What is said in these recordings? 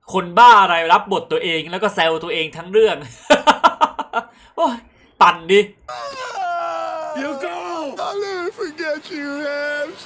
คนบ้าอะไรรับบทตัวเองแล้วก็แซวตัวเองทั้งเรื่อง โอ้ยปั่นดิ You go I'll never forget you Habs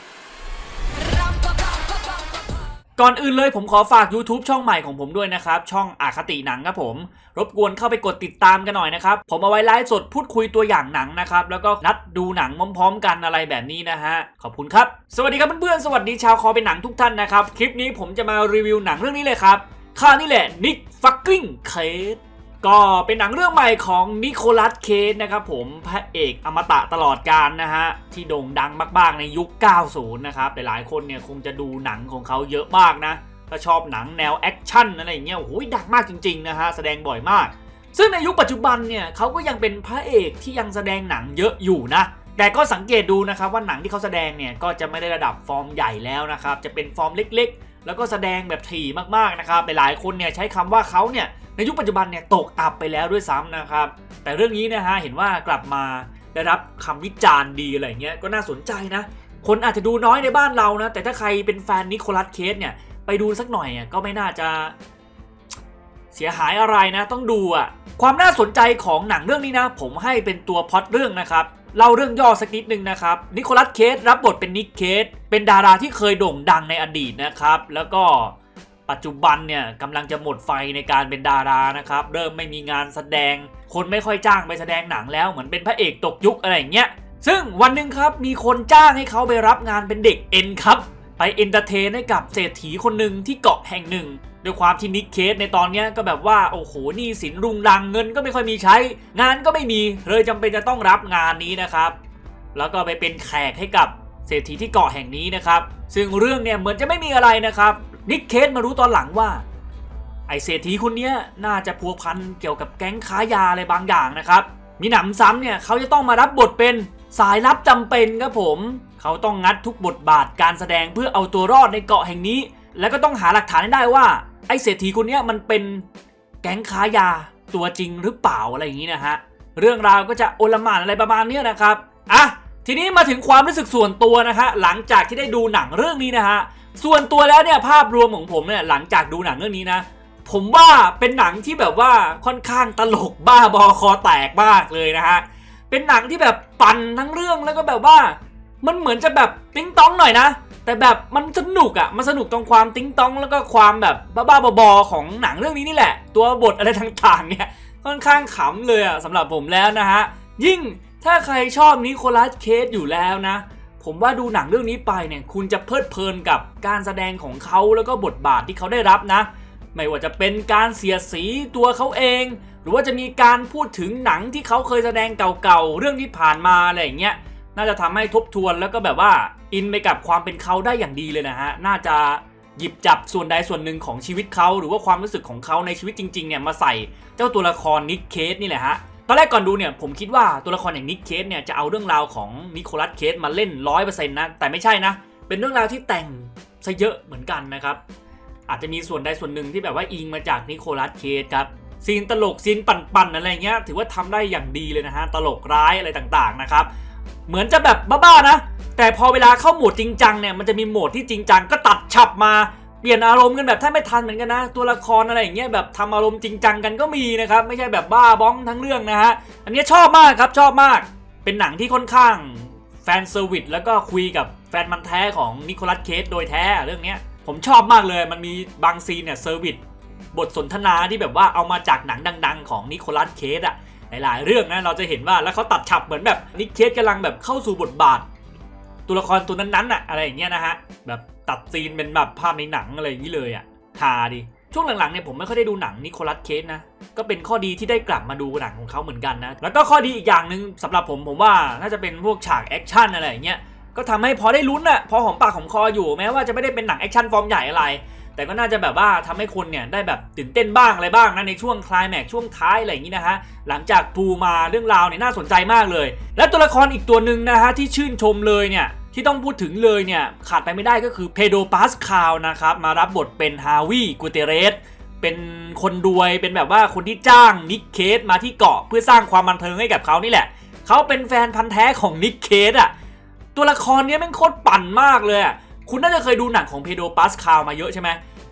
ก่อนอื่นเลยผมขอฝาก YouTube ช่องใหม่ของผมด้วยนะครับช่องอคติหนังครับผมรบกวนเข้าไปกดติดตามกันหน่อยนะครับผมเอาไว้ไลฟ์สดพูดคุยตัวอย่างหนังนะครับแล้วก็นัดดูหนังพร้อมๆกันอะไรแบบนี้นะฮะขอบคุณครับสวัสดีครับเพื่อนๆสวัสดีชาวคอเป็นหนังทุกท่านนะครับคลิปนี้ผมจะมารีวิวหนังเรื่องนี้เลยครับข้านี่แหละนิกฟักกิ้งเคจก็เป็นหนังเรื่องใหม่ของนิโคลัสเคจนะครับผมพระเอกอมตะตลอดกาลนะฮะที่โด่งดังมากๆในยุค 90 นะครับหลายๆคนเนี่ยคงจะดูหนังของเขาเยอะมากนะถ้าชอบหนังแนวแอคชั่นอะไรอย่างเงี้ยโอ้โหดังมากจริงๆนะฮะแสดงบ่อยมากซึ่งในยุคปัจจุบันเนี่ยเขาก็ยังเป็นพระเอกที่ยังแสดงหนังเยอะอยู่นะแต่ก็สังเกตดูนะครับว่าหนังที่เขาแสดงเนี่ยก็จะไม่ได้ระดับฟอร์มใหญ่แล้วนะครับจะเป็นฟอร์มเล็กๆแล้วก็แสดงแบบถี่มากๆนะครับหลายๆคนเนี่ยใช้คำว่าเขาเนี่ยในยุคปัจจุบันเนี่ยตกอับไปแล้วด้วยซ้ำนะครับแต่เรื่องนี้นะฮะเห็นว่ากลับมาได้รับคำวิจารณ์ดีอะไรเงี้ยก็น่าสนใจนะคนอาจจะดูน้อยในบ้านเรานะแต่ถ้าใครเป็นแฟนนิโคลัสเคจเนี่ยไปดูสักหน่อยก็ไม่น่าจะเสียหายอะไรนะต้องดูความน่าสนใจของหนังเรื่องนี้นะผมให้เป็นตัวพล็อตเรื่องนะครับเล่าเรื่องย่อสักนิดนึงนะครับนิโคลัสเคจรับบทเป็นนิกเคจเป็นดาราที่เคยโด่งดังในอดีตนะครับแล้วก็ปัจจุบันเนี่ยกำลังจะหมดไฟในการเป็นดารานะครับเริ่มไม่มีงานแสดงคนไม่ค่อยจ้างไปแสดงหนังแล้วเหมือนเป็นพระเอกตกยุคอะไรอย่างเงี้ยซึ่งวันหนึ่งครับมีคนจ้างให้เขาไปรับงานเป็นเด็กเอ็นครับไปเอนเตอร์เทนให้กับเศรษฐีคนหนึ่งที่เกาะแห่งหนึ่งด้วยความที่นิกเคจในตอนนี้ก็แบบว่าโอ้โหหนี้สินรุงรังเงินก็ไม่ค่อยมีใช้งานก็ไม่มีเลยจำเป็นจะต้องรับงานนี้นะครับแล้วก็ไปเป็นแขกให้กับเศรษฐีที่เกาะแห่งนี้นะครับซึ่งเรื่องเนี่ยเหมือนจะไม่มีอะไรนะครับนิกเคจมารู้ตอนหลังว่าไอเศรษฐีคนนี้น่าจะพัวพันเกี่ยวกับแก๊งค้ายาอะไรบางอย่างนะครับมีหนำซ้ำเนี่ยเขาจะต้องมารับบทเป็นสายลับจำเป็นครับผมเขาต้องงัดทุกบทบาทการแสดงเพื่อเอาตัวรอดในเกาะแห่งนี้แล้วก็ต้องหาหลักฐานให้ได้ว่าไอเศรษฐีคนนี้มันเป็นแก๊งค้ายาตัวจริงหรือเปล่าอะไรอย่างนี้นะฮะเรื่องราวก็จะโอลหม่านอะไรประมาณนี้นะครับทีนี้มาถึงความรู้สึกส่วนตัวนะฮะหลังจากที่ได้ดูหนังเรื่องนี้นะฮะส่วนตัวแล้วเนี่ยภาพรวมของผมเนี่ยหลังจากดูหนังเรื่องนี้นะผมว่าเป็นหนังที่แบบว่าค่อนข้างตลกบ้าบอคอแตกมากเลยนะฮะเป็นหนังที่แบบปั่นทั้งเรื่องแล้วก็แบบว่ามันเหมือนจะแบบติ๊งต้องหน่อยนะแต่แบบมันสนุกมันสนุกตรงความติ๊งต้องแล้วก็ความแบบบ้าๆบอๆของหนังเรื่องนี้นี่แหละตัวบทอะไรต่างๆเนี่ยค่อนข้างขำเลยสำหรับผมแล้วนะฮะยิ่งถ้าใครชอบนิโคลัสเคจอยู่แล้วนะผมว่าดูหนังเรื่องนี้ไปเนี่ยคุณจะเพลิดเพลินกับการแสดงของเขาแล้วก็บทบาทที่เขาได้รับนะไม่ว่าจะเป็นการเสียดสีตัวเขาเองหรือว่าจะมีการพูดถึงหนังที่เขาเคยแสดงเก่าๆเรื่องที่ผ่านมาอะไรอย่างเงี้ยน่าจะทำให้ทบทวนแล้วก็แบบว่าอินไปกับความเป็นเขาได้อย่างดีเลยนะฮะน่าจะหยิบจับส่วนใดส่วนหนึ่งของชีวิตเขาหรือว่าความรู้สึกของเขาในชีวิตจริงๆเนี่ยมาใส่เจ้าตัวละครนิกเคจนี่แหละฮะตอนแรกก่อนดูเนี่ยผมคิดว่าตัวละครอย่างนิกเคจเนี่ยจะเอาเรื่องราวของนิโคลัสเคจมาเล่น 100% นะแต่ไม่ใช่นะเป็นเรื่องราวที่แต่งซะเยอะเหมือนกันนะครับอาจจะมีส่วนใดส่วนหนึ่งที่แบบว่าอิงมาจากนิโคลัสเคจครับซีนตลกซีนปั่นๆอะไรเงี้ยถือว่าทำได้อย่างดีเลยนะฮะตลกร้ายอะไรต่างๆนะครับเหมือนจะแบบบ้าๆนะแต่พอเวลาเข้าโหมดจริงจังเนี่ยมันจะมีโหมดที่จริงจังก็ตัดฉับมาเปลี่ยนอารมณ์กันแบบแทบไม่ทันเหมือนกันนะตัวละครอะไรอย่างเงี้ยแบบทำอารมณ์จริงจังกันก็มีนะครับไม่ใช่แบบบ้าบ้องทั้งเรื่องนะฮะอันนี้ชอบมากครับชอบมากเป็นหนังที่ค่อนข้างแฟนเซอร์วิสแล้วก็คุยกับแฟนมันแท้ของนิโคลัสเคจโดยแท้เรื่องนี้ผมชอบมากเลยมันมีบางซีนเนี่ยเซอร์วิสบทสนทนาที่แบบว่าเอามาจากหนังดังๆของนิโคลัสเคจหลายๆเรื่องนะเราจะเห็นว่าแล้วเขาตัดฉับเหมือนแบบนิกเคจกำลังแบบเข้าสู่บทบาทตัวละครตัวนั้นๆอะไรอย่างเงี้ยนะฮะแบบตัดซีนเป็นแบบภาพในหนังอะไรอย่างนี้เลยฮาดิช่วงหลังๆเนี่ยผมไม่ค่อยได้ดูหนังนิโคลัสเคจนะก็เป็นข้อดีที่ได้กลับมาดูหนังของเขาเหมือนกันนะแล้วก็ข้อดีอีกอย่างหนึ่งสำหรับผมว่าน่าจะเป็นพวกฉากแอคชั่นอะไรอย่างเงี้ยก็ทำให้พอได้ลุ้นพอหอมปากหอมคออยู่แม้ว่าจะไม่ได้เป็นหนังแอคชั่นฟอร์มใหญ่อะไรแต่ก็น่าจะแบบว่าทำให้คนเนี่ยได้แบบตื่นเต้นบ้างอะไรบ้างนะในช่วงไคลแม็กซ์ช่วงท้ายอะไรอย่างนี้นะฮะหลังจากปูมาเรื่องราวเนี่ยน่าสนใจมากเลยและตัวละครอีกตัวหนึ่งนะฮะที่ชื่นชมเลยเนี่ยที่ต้องพูดถึงเลยเนี่ยขาดไปไม่ได้ก็คือเพโดร ปาสคาลนะครับมารับบทเป็นฮาวิกูเตเรสเป็นคนรวยเป็นแบบว่าคนที่จ้างนิกเคจมาที่เกาะเพื่อสร้างความบันเทิงให้กับเขานี่แหละเขาเป็นแฟนพันธุ์แท้ของนิกเคจตัวละครนี้แม่งโคตรปั่นมากเลยคุณน่าจะเคยดูหนังของเพโดร ปาสคาลมาเยอะใช่ไหม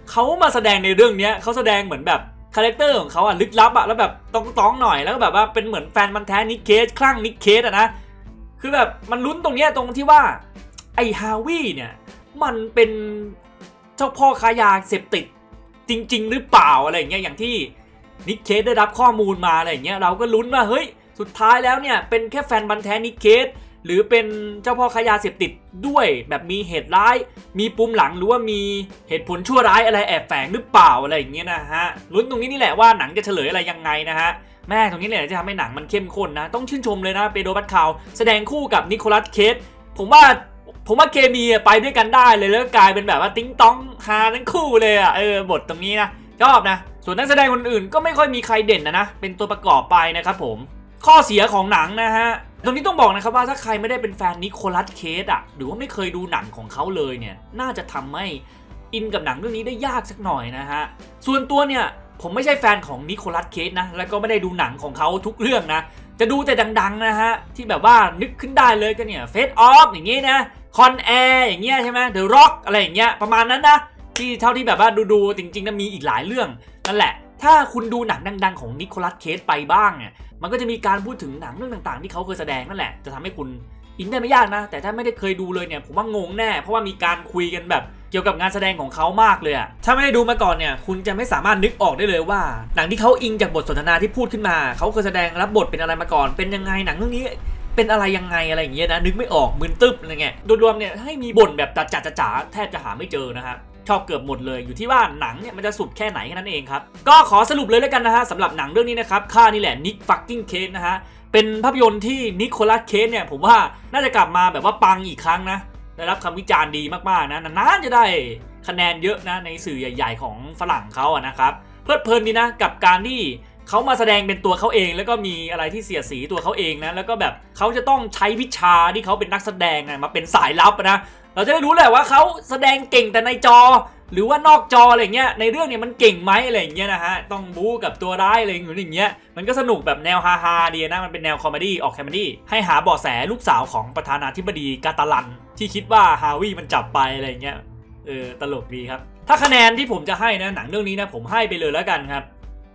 เขามาแสดงในเรื่องนี้เขาแสดงเหมือนแบบคาแรคเตอร์ของเขาลึกลับแล้วแบบต้องหน่อยแล้วก็แบบว่าเป็นเหมือนแฟนมันแท้นิกเคสคลั่งนิกเคสนะคือแบบมันลุ้นตรงนี้ตรงที่ว่าไอ้ฮาวิเนี่ยมันเป็นเจ้าพ่อค้ายาเสพติดจริงๆหรือเปล่าอะไรอย่างเงี้ยอย่างที่นิกเคสได้รับข้อมูลมาอะไรอย่างเงี้ยเราก็ลุ้นว่าเฮ้ยสุดท้ายแล้วเนี่ยเป็นแค่แฟนมันแท้นิกเคสหรือเป็นเจ้าพ่อค้ายาเสพติดด้วยแบบมีเหตุร้ายมีปุ่มหลังหรือว่ามีเหตุผลชั่วร้ายอะไรแอบแฝงหรือเปล่าอะไรอย่างเงี้ยนะฮะลุ้นตรงนี้นี่แหละว่าหนังจะเฉลยอะไรยังไงนะฮะแม่ตรงนี้แหละจะทำให้หนังมันเข้มข้นนะต้องชื่นชมเลยนะเปโดร พาสคาลแสดงคู่กับนิโคลัสเคจผมว่าเคมีไปด้วยกันได้เลยแล้วกลายเป็นแบบว่าติ๊งต้องฮาทั้งคู่เลยอ่ะบทตรงนี้นะชอบนะส่วนนักแสดงคนอื่นก็ไม่ค่อยมีใครเด่นนะเป็นตัวประกอบไปนะครับผมข้อเสียของหนังนะฮะตรงนี้ต้องบอกนะครับว่าถ้าใครไม่ได้เป็นแฟนนิโคลัสเคจอ่ะหรือว่าไม่เคยดูหนังของเขาเลยเนี่ยน่าจะทำให้อินกับหนังเรื่องนี้ได้ยากสักหน่อยนะฮะส่วนตัวเนี่ยผมไม่ใช่แฟนของนิโคลัสเคจนะแล้วก็ไม่ได้ดูหนังของเขาทุกเรื่องนะจะดูแต่ดังๆนะฮะที่แบบว่านึกขึ้นได้เลยก็เนี่ยเฟสออฟอย่างงี้นะคอนแอร์อย่างเงี้ยใช่ไหมเดอะร็อกอะไรอย่างเงี้ยประมาณนั้นนะที่เท่าที่แบบว่าดูจริงๆนะมีอีกหลายเรื่องนั่นแหละถ้าคุณดูหนังดังๆของนิโคลัสเคจไปบ้างเนี่ยมันก็จะมีการพูดถึงหนังเรื่องต่างๆที่เขาเคยแสดงนั่นแหละจะทำให้คุณอินได้ไม่ยากนะแต่ถ้าไม่ได้เคยดูเลยเนี่ยผมว่างงแน่เพราะว่ามีการคุยกันแบบเกี่ยวกับงานแสดงของเขามากเลยอะถ้าไม่ได้ดูมาก่อนเนี่ยคุณจะไม่สามารถนึกออกได้เลยว่าหนังที่เขาอิงจากบทสนทนาที่พูดขึ้นมาเขาเคยแสดงรับบทเป็นอะไรมาก่อนเป็นยังไงหนังเรื่องนี้เป็นอะไรยังไงอะไรอย่างเงี้ยนะนึกไม่ออกมึนตึ๊บอะไรเงี้ยโดยรวมเนี่ยให้มีบ่นแบบจ๋าแทบจะหาไม่เจอนะครับชอบเกือบหมดเลยอยู่ที่ว่าหนังเนี่ยมันจะสุดแค่ไหนแค่นั้นเองครับก็ขอสรุปเลยแล้วกันนะฮะสำหรับหนังเรื่องนี้นะครับข้านี่แหละนิกฟักกิ้งเคสนะฮะเป็นภาพยนตร์ที่นิโคลัสเคจเนี่ยผมว่าน่าจะกลับมาแบบว่าปังอีกครั้งนะได้รับคำวิจารณ์ดีมากๆนะนานๆจะได้คะแนนเยอะนะในสื่อใหญ่ๆของฝรั่งเขาอะนะครับเพลิดเพลินดีนะกับการที่เขามาแสดงเป็นตัวเขาเองแล้วก็มีอะไรที่เสียดสีตัวเขาเองนะแล้วก็แบบเขาจะต้องใช้วิชาที่เขาเป็นนักแสดงมาเป็นสายลับนะเราจะได้รู้แหละว่าเขาแสดงเก่งแต่ในจอหรือว่านอกจออะไรเงี้ยในเรื่องเนี่ยมันเก่งไหมอะไรอย่างเงี้ยนะฮะต้องบู๊กับตัวร้ายอะไรอย่างเงี้ยมันก็สนุกแบบแนวฮาๆดีนะมันเป็นแนวคอมเมดี้ออกคอมเมดี้ให้หาเบาะแสลูกสาวของประธานาธิบดีกาตาลันที่คิดว่าฮาวิมันจับไปอะไรเงี้ยตลกดีครับถ้าคะแนนที่ผมจะให้นะหนังเรื่องนี้นะผมให้ไปเลยแล้วกันครับ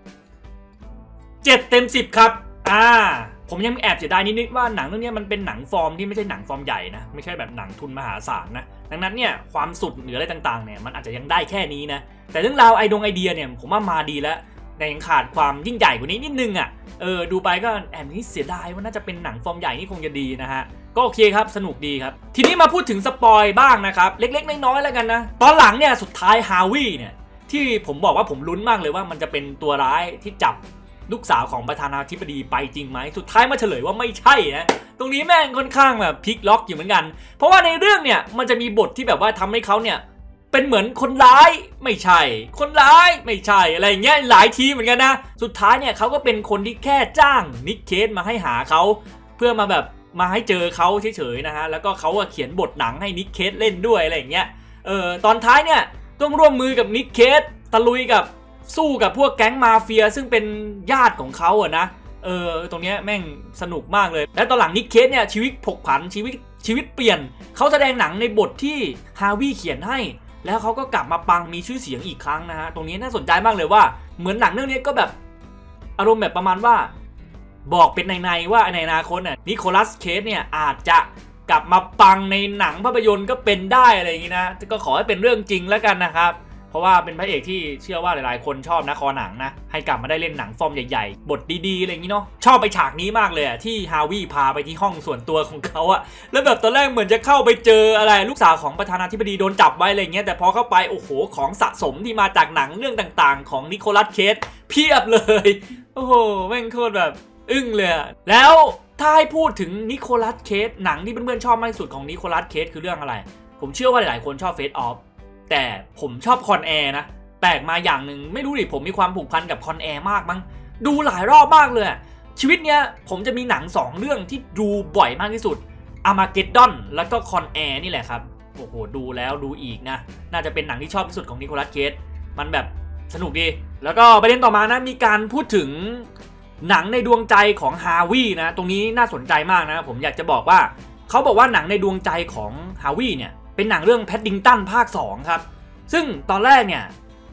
7 เต็ม 10ครับผมยังแอบเสียดายนิดๆว่าหนังเรื่องนี้มันเป็นหนังฟอร์มที่ไม่ใช่หนังฟอร์มใหญ่นะไม่ใช่แบบหนังทุนมหาศาลนะดังนั้นเนี่ยความสุดหรืออะไรต่างๆเนี่ยมันอาจจะยังได้แค่นี้นะแต่เรื่องราวไอเดียเนี่ยผมว่ามาดีแล้วแต่ยังขาดความยิ่งใหญ่กว่านี้นิดนึงอ่ะดูไปก็แอบนี่เสียดายว่าน่าจะเป็นหนังฟอร์มใหญ่นี่คงจะดีนะฮะก็โอเคครับสนุกดีครับทีนี้มาพูดถึงสปอยบ้างนะครับเล็กๆน้อยๆแล้วกันนะตอนหลังเนี่ยสุดท้ายฮาวิเนี่ยที่ผมบอกว่าผมลุ้นมากเลยว่ามันจะเป็นตัวร้ายที่จับลูกสาวของประธานาธิบดีไปจริงไหมสุดท้ายมาเฉลยว่าไม่ใช่นะตรงนี้แม่งค่อนข้างแบบพลิกล็อกอยู่เหมือนกันเพราะว่าในเรื่องเนี่ยมันจะมีบทที่แบบว่าทำให้เขาเนี่ยเป็นเหมือนคนร้ายไม่ใช่คนร้ายไม่ใช่อะไรอย่างเงี้ยหลายทีเหมือนกันนะสุดท้ายเนี่ยเขาก็เป็นคนที่แค่จ้างนิกเคสมาให้หาเขาเพื่อมาแบบมาให้เจอเขาเฉยๆนะฮะแล้วก็เขาเขียนบทหนังให้นิกเคสเล่นด้วยอะไรอย่างเงี้ยตอนท้ายเนี่ยต้องร่วมมือกับนิกเคสตะลุยกับสู้กับพวกแก๊งมาเฟียซึ่งเป็นญาติของเขาอะนะตรงนี้แม่งสนุกมากเลยและตอนหลังนิกเคสเนี่ยชีวิตผกผันชีวิตเปลี่ยนเขาแสดงหนังในบทที่ฮาวิเขียนให้แล้วเขาก็กลับมาปังมีชื่อเสียงอีกครั้งนะฮะตรงนี้น่าสนใจมากเลยว่าเหมือนหนังเรื่องนี้ก็แบบอารมณ์แบบประมาณว่าบอกเป็นในว่าในอนาคตเนี่ยนิโคลัสเคสเนี่ยอาจจะกลับมาปังในหนังภาพยนตร์ก็เป็นได้อะไรอย่างนี้นะก็ขอให้เป็นเรื่องจริงแล้วกันนะครับเพราะว่าเป็นพระเอกที่เชื่อว่าหลายๆคนชอบนะคอหนังนะให้กลับมาได้เล่นหนังฟอร์มใหญ่ๆบทดีๆอะไรอย่างนี้เนาะชอบไปฉากนี้มากเลยที่ฮาวิพาไปที่ห้องส่วนตัวของเขาอะแล้วแบบตอนแรกเหมือนจะเข้าไปเจออะไรลูกสาวของประธานาธิบดีโดนจับไว้อะไรเงี้ยแต่พอเข้าไปโอ้โหของสะสมที่มาจากหนังเรื่องต่างๆของนิโคลัสเคสเพียบเลยโอ้โหแม่งโคตรแบบอึ้งเลยแล้วถ้าให้พูดถึงนิโคลัสเคสหนังที่เพื่อนๆชอบมากที่สุดของนิโคลัสเคสคือเรื่องอะไรผมเชื่อว่าหลายๆคนชอบเฟสออฟแต่ผมชอบคอนแอร์นะแปลกมาอย่างหนึ่งไม่รู้ดิผมมีความผูกพันกับคอนแอร์มากมั้งดูหลายรอบมากเลยชีวิตเนี้ยผมจะมีหนัง2เรื่องที่ดูบ่อยมากที่สุดอาร์มาเกดดอนแล้วก็คอนแอร์นี่แหละครับโอ้โหดูแล้วดูอีกนะน่าจะเป็นหนังที่ชอบที่สุดของนิโคลัสเคสมันแบบสนุกดีแล้วก็ประเด็นต่อมานะมีการพูดถึงหนังในดวงใจของฮาวินะตรงนี้น่าสนใจมากนะผมอยากจะบอกว่าเขาบอกว่าหนังในดวงใจของฮาวิเนี่ยเป็นหนังเรื่องแพดดิงตันภาค2ครับซึ่งตอนแรกเนี่ย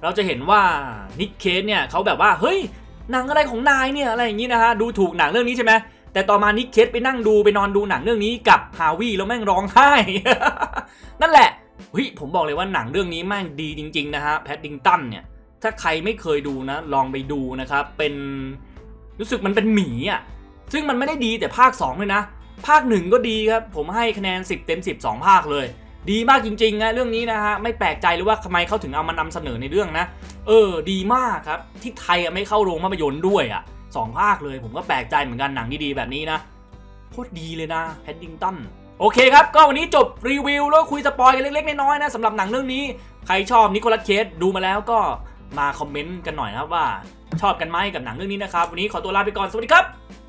เราจะเห็นว่านิกเคสเนี่ยเขาแบบว่าเฮ้ยหนังอะไรของนายเนี่ยอะไรอย่างนี้นะฮะดูถูกหนังเรื่องนี้ใช่ไหมแต่ต่อมานิกเคสไปนั่งดูไปนอนดูหนังเรื่องนี้กับฮาวิแล้วแม่งร้องไห้ นั่นแหละเฮ้ยผมบอกเลยว่าหนังเรื่องนี้แม่งดีจริงๆนะฮะแพดดิงตันเนี่ยถ้าใครไม่เคยดูนะลองไปดูนะครับเป็นรู้สึกมันเป็นหมีอ่ะซึ่งมันไม่ได้ดีแต่ภาค2เลยนะภาค1ก็ดีครับผมให้คะแนน10 เต็ม 10 2 ภาคเลยดีมากจริงๆนะเรื่องนี้นะฮะไม่แปลกใจเลยว่าทำไมเขาถึงเอามานำเสนอในเรื่องนะดีมากครับที่ไทยไม่เข้าโรงภาพยนตร์ด้วยอ่ะ2 ภาคเลยผมก็แปลกใจเหมือนกันหนังดีๆแบบนี้นะโคตรดีเลยนะแพดดิงตันโอเคครับก็วันนี้จบรีวิวแล้วคุยสปอยกันเล็กๆน้อยๆนะสำหรับหนังเรื่องนี้ใครชอบนิโคลัสเคจดูมาแล้วก็มาคอมเมนต์กันหน่อยนะครับว่าชอบกันไหมกับหนังเรื่องนี้นะครับวันนี้ขอตัวลาไปก่อนสวัสดีครับ